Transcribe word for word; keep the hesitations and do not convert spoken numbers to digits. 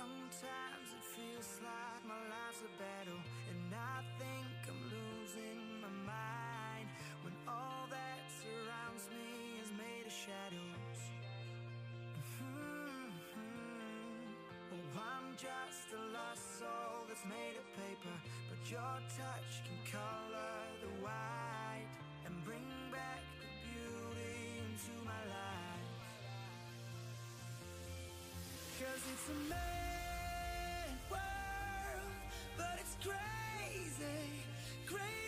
Sometimes it feels like my life's a battle, and I think I'm losing my mind when all that surrounds me is made of shadows. Mm-hmm. Oh, I'm just a lost soul that's made of paper, but your touch can color the white and bring back the beauty into my life. 'Cause it's a mad world, but it's crazy, crazy.